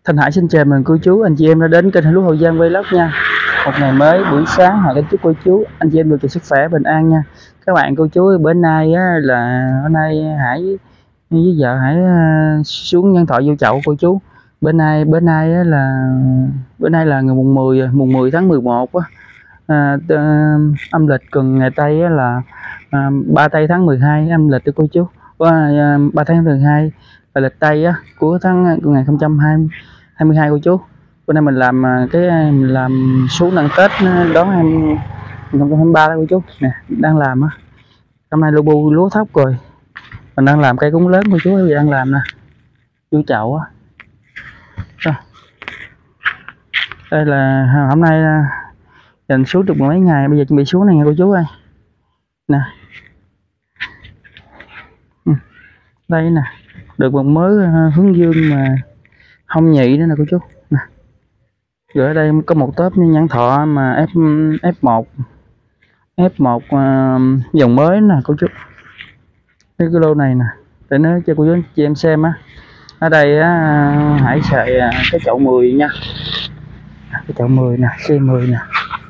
Thanh Hải xin chào mừng cô chú anh chị em đã đến kênh Lúa Hậu Giang Vlog nha. Một ngày mới buổi sáng họ kính chúc cô chú anh chị em được sức khỏe bình an nha. Các bạn cô chú bữa nay là hôm nay Hải với vợ Hải xuống nhân thọ vô chậu cô chú. Bữa nay là ngày mùng 10 tháng 11 á. Âm lịch còn ngày Tây là 3 Tây tháng 12 âm lịch cho cô chú. 3 tháng 12 và lịch Tây của tháng 2022 cô chú. Bữa nay mình làm xuống ăn Tết đón 2023 đó cô chú nè, đang làm á. Hôm nay bu lúa thóc rồi, mình đang làm cây cúng lớn cô chú, đang làm nè, vô chậu á. Đây là hôm nay dành xuống được mấy ngày, bây giờ chuẩn bị xuống này nha cô chú ơi nè. Đây nè, được một mớ hướng dương mà không nhị nữa nè cô chú nè. Rồi ở đây có một tớp nhãn thọ mà F1 dòng mới nè cô chú. Cái lô này nè, để nói cho cô chú chị em xem á. Ở đây Hải xài cái chậu 10 nha, cái chậu 10 nè, C10 nè,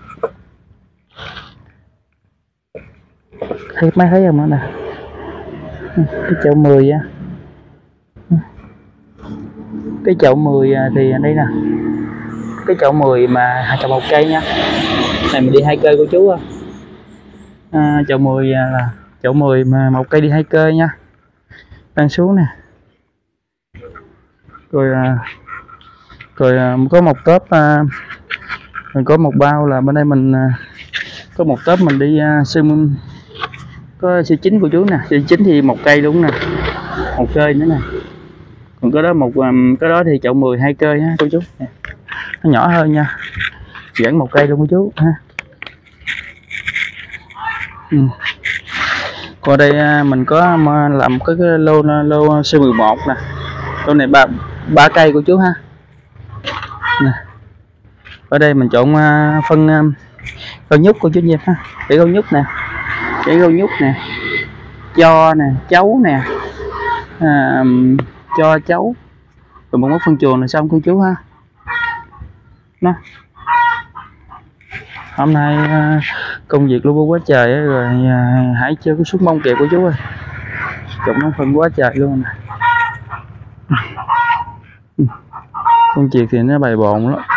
mấy thấy không nữa nè, cái chậu 10 á. Cái chậu 10 thì đây nè, cái chậu 10 mà trồng một cây nha, này mình đi 2 cây cô chú. Chậu 10 là chậu 10 mà một cây đi 2 cây nha, đang xuống nè. Rồi có một tớp, mình có một bao là bên đây mình có một tớp mình đi có C9 của chú nè, C9 thì một cây luôn nè, một cây nữa nè. Còn cái đó cái đó thì chậu 10 2 cây ha cô chú, nó nhỏ hơn nha, dẫn một cây luôn cô chú ha. Còn đây mình có làm cái lô C11 nè, lô này ba cây cô chú ha nè. Ở đây mình chọn phân rau nhút cô chú nha ha, để rau nhút nè, cho nè, chấu nè, cho chấu, rồi một mớ phân chuồng là xong cô chú ha. Đó. Hôm nay công việc lu bu quá trời rồi, Hải chưa có xuống bông kịp cô chú ơi, trộn nông phân quá trời luôn nè. Công việc thì nó bày bộn lắm.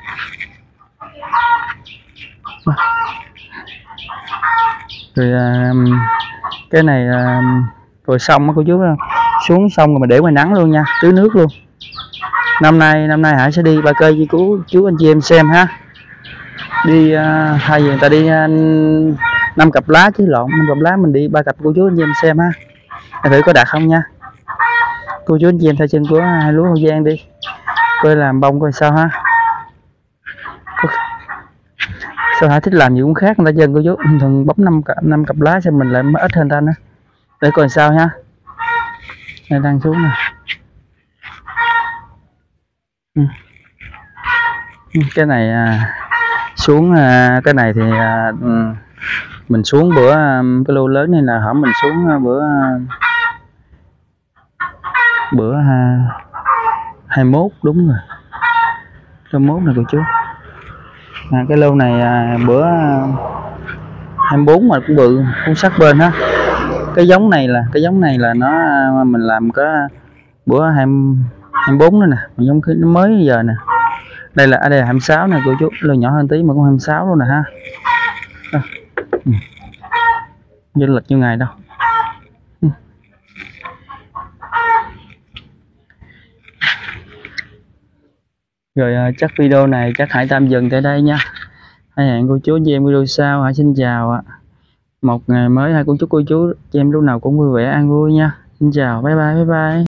Rồi cái này rồi xong á cô chú, xuống xong rồi mình để ngoài nắng luôn nha, tưới nước luôn. Năm nay Hải sẽ đi 3 cây với chú anh chị em xem ha. Đi thay vì người ta đi 5 cặp lá chứ lộn, 5 cặp lá mình đi 3 cặp cô chú anh chị em xem ha. Thử có đạt không nha. Cô chú anh chị em thay chân của Lúa Hậu Giang đi, coi làm bông coi sao ha. Sao Hải thích làm gì cũng khác người ta chân cô chú, thường bấm 5 cặp lá xem mình lại ít hơn ta nữa. Để coi sao ha. Đây đang xuống nè. Cái này xuống cái này thì mình xuống bữa cái lô lớn này là hổm mình xuống bữa 21 đúng rồi, 21 này cô chú. Cái lô này bữa 24 mà cũng bự, cũng sắc bên ha. Cái giống này là nó mình làm có bữa 24 nữa nè, giống khi nó mới giờ nè. Đây là 26 nè cô chú, lô nhỏ hơn tí mà cũng 26 luôn nè ha. Như lịch như ngày đâu. Rồi chắc video này chắc Hải tạm dừng tại đây nha. Hẹn cô chú chị em video sau. Hải xin chào ạ. Một ngày mới hai cô chúc cô chú chị em lúc nào cũng vui vẻ an vui nha. Xin chào, bye bye.